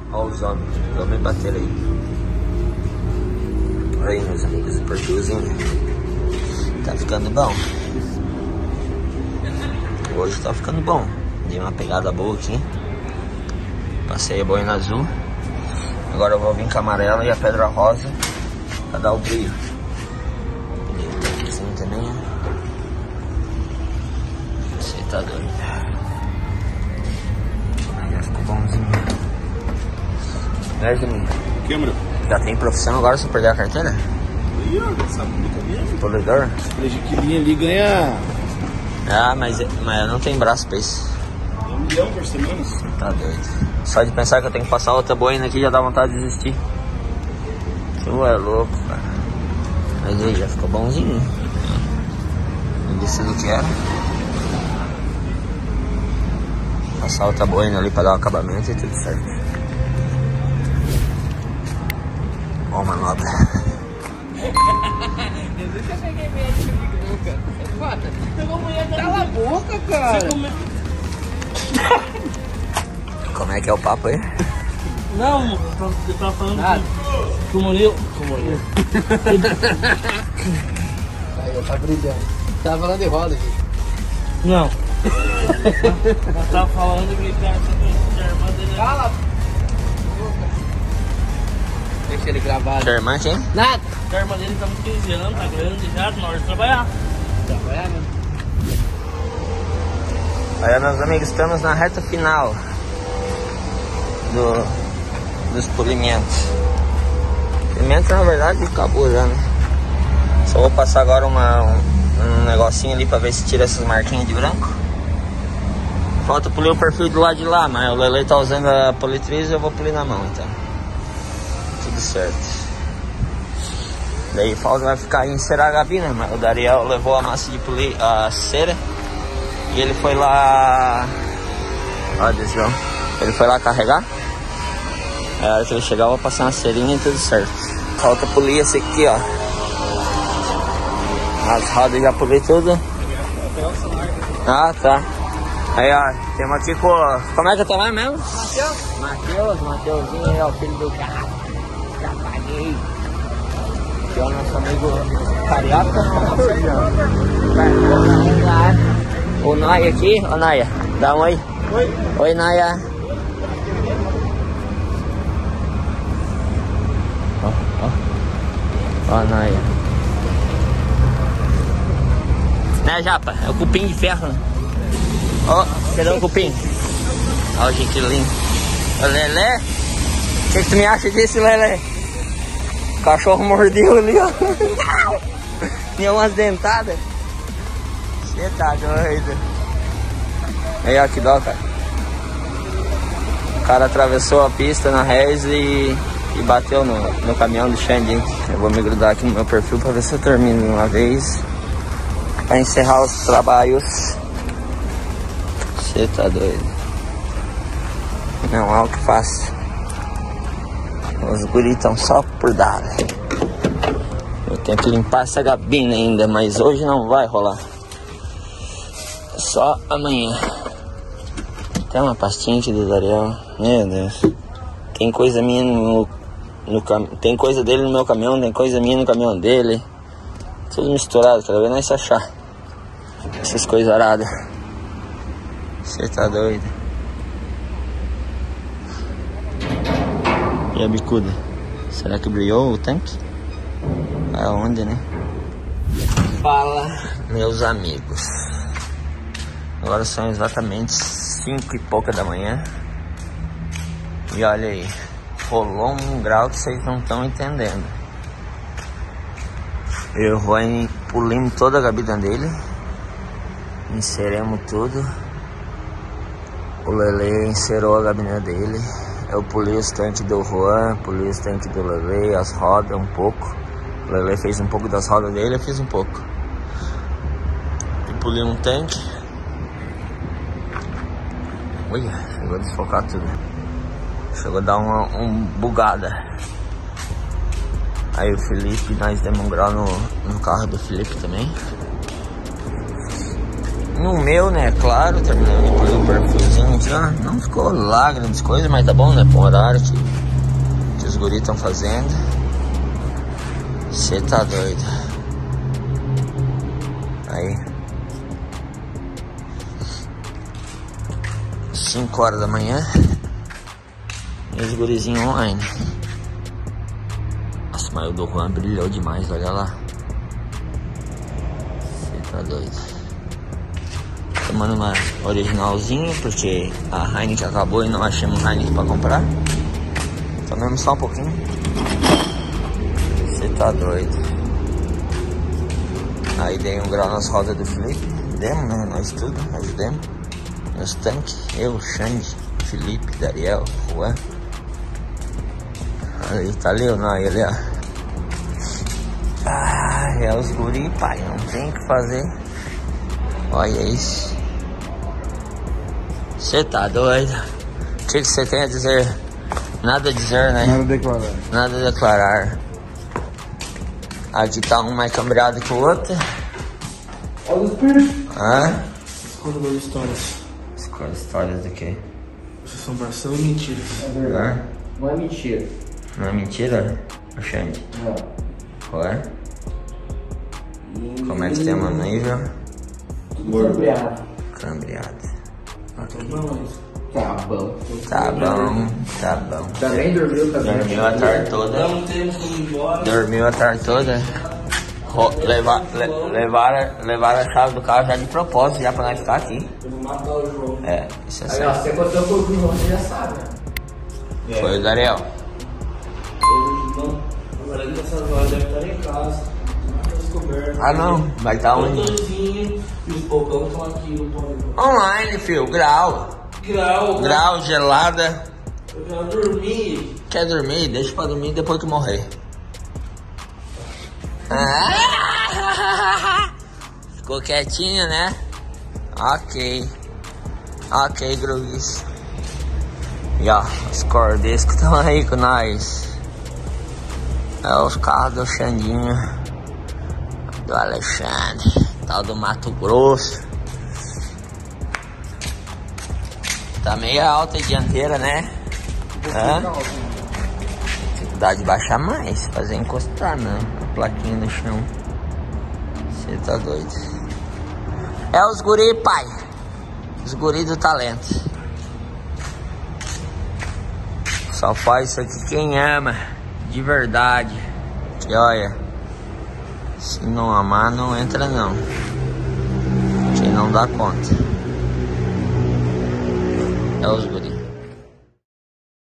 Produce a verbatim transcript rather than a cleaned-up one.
Olha os homens, os homens bateram aí. Aí, meus amigos, o perfilzinho tá ficando bom. Hoje tá ficando bom. Dei uma pegada boa aqui. Passei a boina azul. Agora eu vou vir com a amarela e a pedra rosa pra dar o brilho. Assim também. Você tá doido. Aí já ficou bonzinho. Né, Juninho? Que, mano? Já tem profissão agora se eu perder a carteira? Ih, ó, sabe muito mesmo. Polidor? Aquele jiquilinho ali ganha Ah, mas, mas eu não tenho braço pra isso. um milhão por semana. Tá doido. Só de pensar que eu tenho que passar outra boina aqui já dá vontade de desistir. Tu é louco, cara. Mas aí, já ficou bonzinho. Eu disse do que era. Passar outra boina ali pra dar o acabamento e tudo certo. Ó, manobra. Eu nunca peguei médico de boca. É foda. Pegou mulher da Cala a boca, cara. Como é que é o papo aí? Não, você tá falando Nada. que o Murilo. Que o Murilo. Aí, tá brilhando. Tava falando de roda aqui. Não. Nós tava falando que a irmã dele. Cala a boca. Deixa ele gravado. Sua irmã quem? Nada. A irmã dele tá com quinze anos, tá grande já, na hora de trabalhar. Trabalhar, né? Aí, meus amigos, estamos na reta final do, dos polimentos. Polimento, na verdade, acabou já, né? Só vou passar agora uma, um, um negocinho ali pra ver se tira essas marquinhas de branco. Falta polir o perfil do lado de lá, mas o Lele tá usando a politriz e eu vou polir na mão, então. Tudo certo. Daí falta vai ficar em encerar a gabina, mas o Dariel levou a massa de polir, a cera. E ele foi lá... Olha, desviou. Ele foi lá carregar. Aí a hora que ele chegar eu vou passar uma cerinha e tudo certo. Falta polir esse aqui, ó. As rodas já poli tudo. Ah, tá. Aí, ó, temos aqui com... Como é que eu tô lá mesmo? Matheus. Matheus, Matheusinho aí, ó, filho do cara. Já paguei. Aqui é o nosso amigo carioca. O Naya aqui, ó, Naya, dá um oi. Oi. Oi, Naya. Ó, ó. Ó, Naya. Né, Japa? É o cupim de ferro, né? Ó, cadê o cupim? Ó, o gentilhinho. Ô, Lelé. O que, que tu me acha disso, Lelé? O cachorro mordeu ali, ó. Tinha umas dentadas. Você tá doido. Aí, ó, que dó, cara. O cara atravessou a pista na Reis e, e bateu no, no caminhão do Xande. Eu vou me grudar aqui no meu perfil pra ver se eu termino de uma vez. Pra encerrar os trabalhos. Você tá doido. Não é o que faço. Os guris estão só por dar. Eu tenho que limpar essa gabina ainda, mas hoje não vai rolar. Só amanhã. Tem uma pastinha aqui do Dariel. Meu Deus. Tem coisa minha no, no cam... Tem coisa dele no meu caminhão, tem coisa minha no caminhão dele. Tudo misturado, cada vez nós se achar. Essas coisas aradas. Você tá doido. E a bicuda? Será que brilhou o tanque? Aonde, né? Fala, meus amigos. Agora são exatamente cinco e pouca da manhã. E olha aí, rolou um grau que vocês não estão entendendo. Eu vou em, pulimos toda a gabina dele. Enceremos tudo. O Lele encerou a gabina dele. Eu puli os tanques do Juan, puli os tanques do Lele, as rodas um pouco. O Lele fez um pouco das rodas dele, eu fiz um pouco. E puli um tanque. Olha, chegou a desfocar tudo. Chegou a dar uma um bugada. Aí o Felipe, nós demos um grau no, no carro do Felipe também. No meu, né, claro, terminando de pôr o perfumezinho já. Não ficou lá grandes coisas, mas tá bom, né, pro horário que, que os guris estão fazendo. Você tá doido. Aí cinco horas da manhã e os gurizinhos online. Nossa, mas o do Juan brilhou demais, olha lá. Você tá doido. Tomando uma originalzinha, porque a Heineken acabou e não achamos Heineken pra comprar. Tomamos só um pouquinho. Você tá doido. Aí dei um grau nas rodas do Felipe. Demos, né? Nós tudo, ajudemos. Nos tanques, eu, Xande, Felipe, Dariel, Juan. Ali tá ali, não, ele, ó. Ah, é os guri, pai, não tem o que fazer. Olha isso. Você tá doido? O que você tem a dizer? Nada a dizer, né? Nada a declarar. Nada a declarar. Aqui tá um mais cambiado que o outro. Olha os peixes. Hã? Escolha das histórias. Escolha histórias do quê? Assombração e mentiras. Hã? Não é mentira. Não é mentira, Xande? Não. Ué? Como é que tem uma nível? Tudo cambiado. Cambiado. Tá bom. Tá bom, tá bom. Também dormiu também. Dormiu a tarde toda. Não temos como ir embora. Dormiu a tarde toda. Ro- levar, le, levaram, levaram a chave do carro já de propósito, já pra nós ficar aqui. Eu vou matar o João. É, isso é Aí, ó, certo. você contou com o João, você já sabe, né? Foi o Dariel. Eu não. Agora ele nessas horas deve estar em casa. Descoberto. Ah não, vai estar O onde? Tozinho e os bocão estão aqui no pão. Online, filho, grau. Grau. Grau, gelada. Eu já dormi. Quer dormir? Deixa pra dormir depois que morrer. Ah! Ficou quietinho, né? Ok. Ok, Grugis. E ó, os cordescos estão aí com nós. É os carros do Xandinho. Do Alexandre. Tal do Mato Grosso. Tá meio alta a dianteira, né? Hã? Dificuldade de baixar mais, fazer encostar, não. A plaquinha no chão. Você tá doido. É os guri, pai. Os guri do talento. Só faz isso aqui quem ama. De verdade. Que olha. Se não amar, não entra não. Quem não dá conta. É os guri.